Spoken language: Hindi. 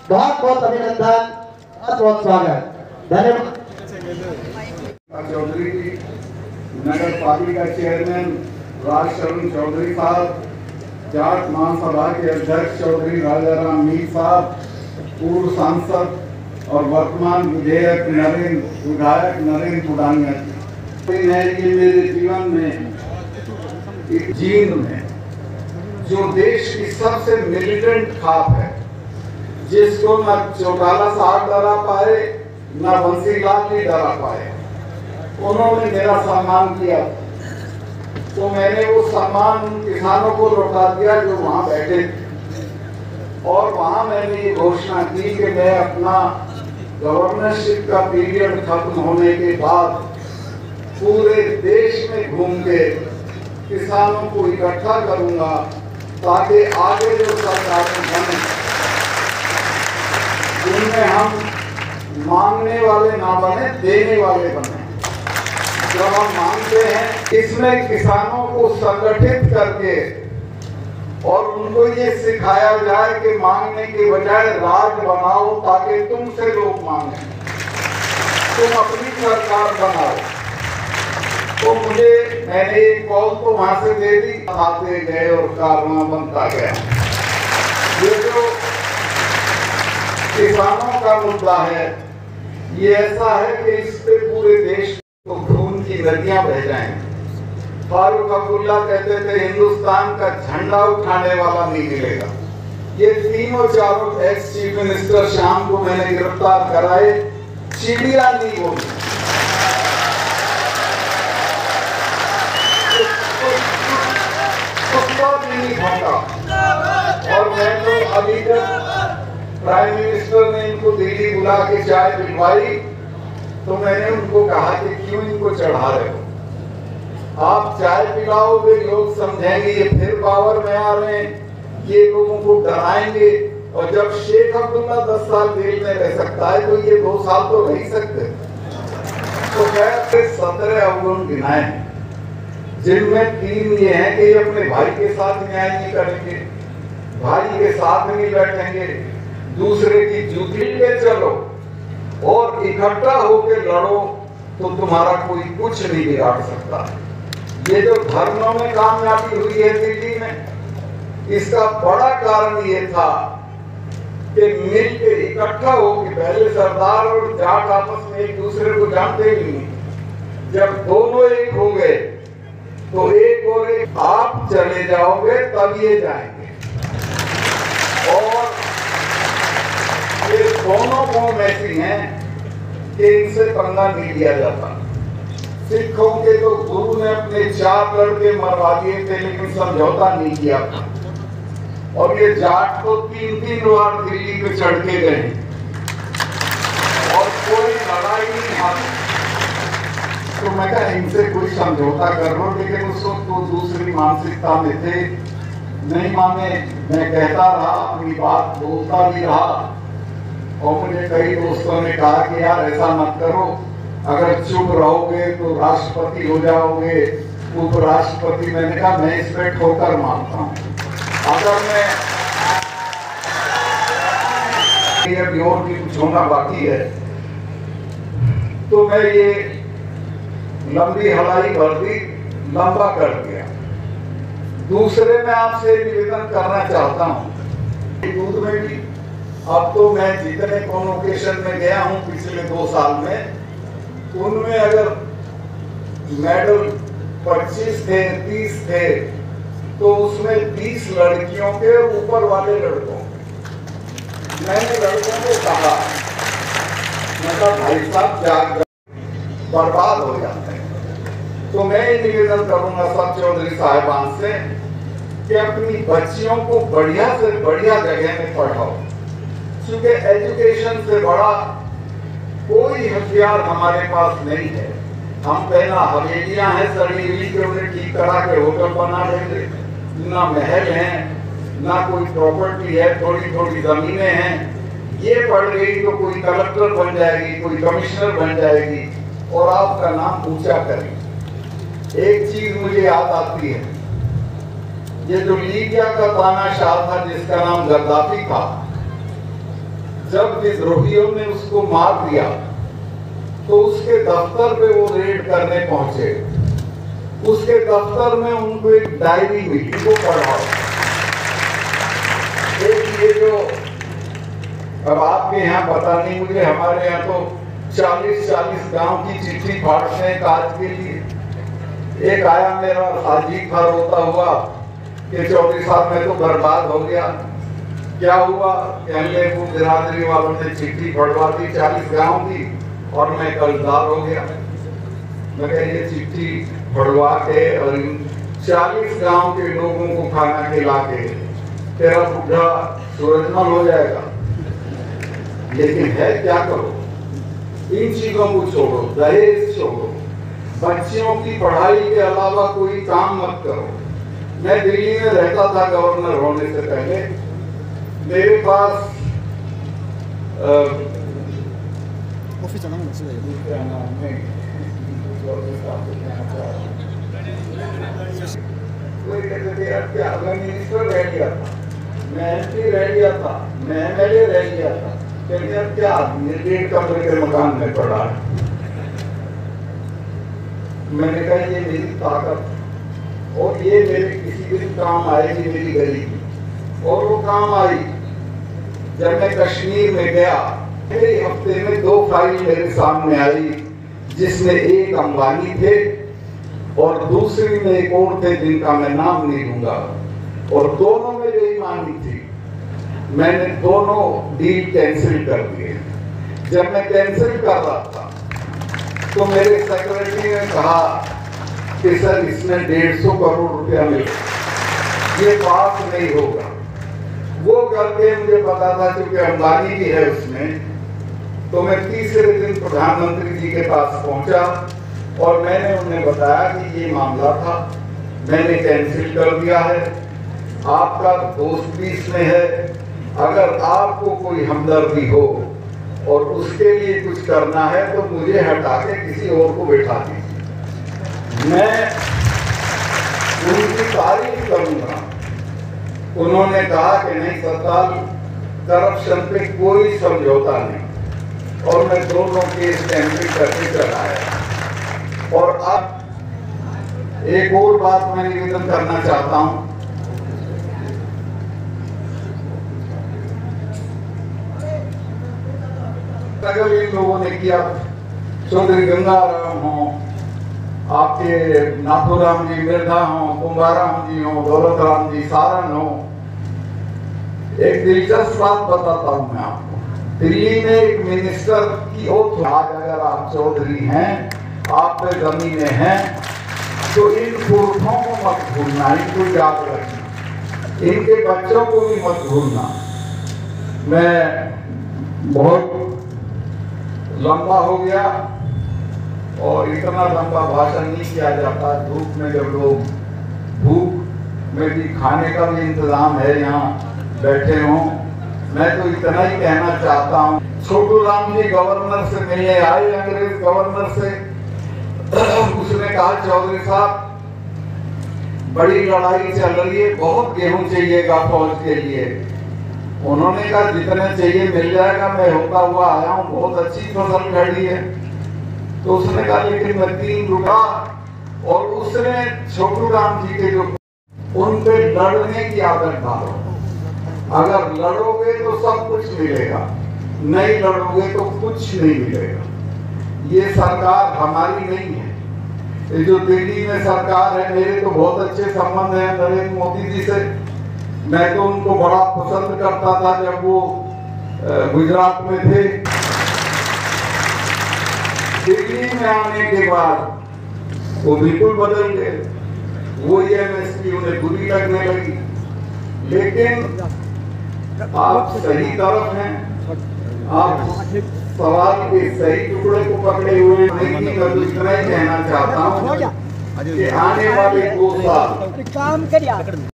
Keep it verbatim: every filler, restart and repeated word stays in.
बहुत बहुत अभिनंदन, बहुत बहुत स्वागत, धन्यवाद। चौधरी जी, नगर पालिका चेयरमैन राजशरण चौधरी साहब, जाट महासभा के अध्यक्ष चौधरी राजाराम मीर साहब, पूर्व सांसद और वर्तमान विधेयक नरेंद्र विधायक नरेंद्र पुडानिया जी, ये मेरे जीवन में एक जीन में जो देश की सबसे मिलिटेंट खाप है, जिसको न चौटाला साहब डरा पाए न बंसीलाल जी डरा पाए, उन्होंने मेरा सम्मान किया। तो मैंने वो सम्मान किसानों को लौटा दिया जो वहां बैठे थे, और वहां मैंने ये घोषणा की कि मैं अपना गवर्नरशिप का पीरियड खत्म होने के बाद पूरे देश में घूम के किसानों को इकट्ठा करूंगा, ताकि आगे जो सरकारें बने उनमें हम मांगने वाले ना बने, देने वाले बने। जब हम मांगते हैं, इसमें किसानों को संगठित करके और उनको ये सिखाया जाए कि मांगने के बजाय राज बनाओ, ताकि तुमसे लोग मांगे, तुम अपनी सरकार बनाओ। तो मुझे मैंने एक कॉल तो वहां से दे दी, आते गए और कारवां बनता गया। ये जो किसानों का मुद्दा है, ये ऐसा है कि इस पे पूरे देश को खून की नदियां बह जाएंगी। फारूक अब्दुल्ला कहते थे हिंदुस्तान का झंडा उठाने वाला नहीं मिलेगा। ये तीनों चारों एक्स चीफ मिनिस्टर शाम को मैंने गिरफ्तार कराए, चिड़िया नहीं बोली, कुत्ता भी नहीं भौंका। और मैं तो अभी जब प्राइम मिनिस्टर ने इनको दिल्ली बुला के चाय पिलवाई, तो मैंने उनको कहा कि क्यों इनको चढ़ा रहे हो, आप चाय पिलाओगे, लोग समझेंगे ये फिर पावर में आ रहे हैं, ये लोगों को डराएंगे। और जब शेख अब्दुल्ला दस साल जेल में रह सकता है, तो ये दो साल तो रह सकते। तो मैं सत्रह अवगुण गिनाए, जिनमें तीन ये हैं कि ये अपने भाई के साथ न्याय नहीं करेंगे, भाई के साथ नहीं बैठेंगे, दूसरे की जूती ले चलो और इकट्ठा होकर लड़ो, तो तुम्हारा कोई कुछ नहीं बिगाड़ सकता। ये जो धर्मों में कामयाबी हुई है दिल्ली में, इसका बड़ा कारण ये था कि मिल के इकट्ठा हो के, पहले सरदार और जाट आपस में एक दूसरे को जानते ही नहीं, जब दोनों एक हो गए तो एक और एक आप चले जाओगे तब ये जाएंगे। और ये दोनों कौम ऐसी हैं कि इनसे पंगा नहीं लिया जाता। सिखों के तो गुरु ने अपने चार लड़के मरवा दिए थे, लेकिन समझौता नहीं किया था। और ये जाट तो तीन तीन बार दिल्ली पे चढ़ के गए और कोई लड़ाई नहीं हारी। तो मैं कहा इनसे कोई समझौता कर लो, लेकिन उस वक्त तो दूसरी मानसिकता में थे, नहीं माने। मैं कहता रहा, अपनी बात बोलता भी रहा, और मुझे कई दोस्तों ने कहा कि यार ऐसा मत करो, अगर चुप रहोगे तो राष्ट्रपति हो जाओगे, उपराष्ट्रपति। मैंने कहा मैं इस पे ठोकर मारता हूँ। अगर मैं अभी और भी कुछ होना बाकी है, तो मैं ये लंबी हलाई भर दी, लंबा कर दिया। दूसरे में आपसे निवेदन करना चाहता हूँ, दूध में भी अब तो मैं जितने कॉन्वोकेशन में गया हूँ पिछले दो साल में, उनमें अगर मेडल पच्चीस थे, तीस थे, तो उसमें बीस लड़कियों के ऊपर वाले लड़कों। मैंने लड़कों को कहा, मतलब भाई साहब जाग बर्बाद हो जाते हैं। तो मैं ये निवेदन करूंगा सब चौधरी साहिबान से कि अपनी बच्चियों को बढ़िया से बढ़िया जगह में पढ़ाओ, क्योंकि एजुकेशन से बड़ा कोई हथियार हमारे पास नहीं है। हम पहला हवेलियां हैं सड़ी हुई के उन्हें ठीक करा के होटल बना देंगे, ना महल है ना कोई प्रॉपर्टी है, थोड़ी थोड़ी जमीनें हैं। ये पढ़ गई तो कोई कलेक्टर बन जाएगी, कोई कमिश्नर बन जाएगी और आपका नाम ऊंचा करेगी। एक चीज मुझे याद आती है, ये जो लीबिया का तानाशाह था जिसका नाम गद्दाफी था, जब विद्रोहियों ने उसको मार दिया तो उसके दफ्तर पे वो रेड करने पहुंचे। उसके दफ्तर में उनको एक डायरी मिली, वो पढ़ा। एक ये जो अब आपके यहाँ पता नहीं, मुझे हमारे यहाँ तो चालीस चालीस गांव की चिट्ठी फाड़ते हैं काज के लिए। एक आया मेरा हाजी था रोता हुआ कि चौधरी साहब मैं तो बर्बाद हो गया। क्या हुआ? कहने वो बिरादरी वालों ने चिट्ठी फड़वा दी चालीस गांव की और मैं कर्जदार हो गया। मैं कह ये चिट्ठी फड़वा के और इन चालीस गांव के लोगों को खाना खिला के तेरा बुढ़ा सूरजमल हो जाएगा। लेकिन है क्या करो, इन चीजों को छोड़ो, दहेज छोड़ो, बच्चियों की पढ़ाई के अलावा कोई काम मत करो। मैं दिल्ली में रहता था गवर्नर होने से पहले। मेरे पास ऑफिस जाना कोई कहते थे यार क्या मैं मिनिस्टर रह गया था, मैं एमपी रह गया था, मैं एमएलए रह गया था, कहते यार क्या डेढ़ कमरे के मकान में पड़ा है। मैंने कहा ये मेरी ताकत और ये मेरे किसी दिन काम आएगी मेरी गरीबी, और वो काम आई। जब मैं कश्मीर में गया, एक हफ्ते में दो फाइल मेरे सामने आई, जिसमें एक अंबानी थे और दूसरी में एक और थे जिनका मैं नाम नहीं लूंगा, और दोनों में बेईमानी थी। मैंने दोनों डील कैंसिल कर दिए। जब मैं कैंसिल कर रहा था तो मेरे सेक्रेटरी ने कहा कि सर इसमें डेढ़ सौ करोड़ रुपया मिले, ये पास नहीं होगा। वो करके मुझे पता था क्योंकि अंबानी भी है उसमें, तो मैं तीसरे दिन प्रधानमंत्री जी के पास पहुंचा और मैंने उन्हें बताया कि ये मामला था, मैंने कैंसिल कर दिया है, आपका दोस्त भी इसमें है, अगर आपको कोई हमदर्दी हो और उसके लिए कुछ करना है तो मुझे हटा के किसी और को बैठा दीजिए, मैं उनकी तारीफ करूंगा। उन्होंने कहा कि नहीं सरकार, करप्शन पे कोई समझौता नहीं, और मैं दोनों केस कैंसिल करके चलाया। और अब एक और बात मैं निवेदन करना चाहता हूं, अगर इन लोगों ने किया, चौधरी गंगाराम हो, आपके नाथुराम जी मिर्धा हो, कुंभाराम जी हो, दौलत राम जी सारन हो, एक दिलचस्प बात बताता हूं मैं आपको। दिल्ली में एक मिनिस्टर की ओथ, आज अगर आप चौधरी हैं, आप पे जमीनें हैं, तो इन पुरखों को मत भूलना, इनको याद रखना, इनके बच्चों को भी मत भूलना। मैं बहुत लंबा हो गया और इतना लंबा भाषण नहीं किया जाता। धूप में जब लोग, भूख में भी खाने का भी इंतजाम है, यहाँ बैठे हों, मैं तो इतना ही कहना चाहता हूँ। छोटू राम जी गवर्नर से मिलने आए, अंग्रेज गवर्नर से, उसने कहा चौधरी साहब बड़ी लड़ाई चल रही है, बहुत गेहूं चाहिएगा फौज के लिए। उन्होंने कहा जितने चाहिए मिल जाएगा, मैं होता हुआ आया हूँ, बहुत अच्छी फसल खड़ी है। तो उसने कहा लेकिन मैं तीन रुपया, और उसने छोटू राम जी के जो उन पे लड़ने की आदत डालो। अगर लड़ोगे तो सब कुछ मिलेगा, नहीं लड़ोगे तो कुछ नहीं मिलेगा। ये सरकार हमारी नहीं है, ये जो दिल्ली में सरकार है, मेरे तो बहुत अच्छे संबंध है नरेंद्र मोदी जी से। मैं तो उनको बड़ा पसंद करता था जब वो गुजरात में थे। दिल्ली में आने के बाद वो बिल्कुल बदल गए, वो ये एमएसपी उन्हें बुरी लगने लगी। लेकिन आप सही तरफ हैं, आप सवाल के सही टुकड़े को पकड़े हुए हैं। मैं तो इतना ही कहना चाहता हूँ कि आने वाले दो साल काम करिए।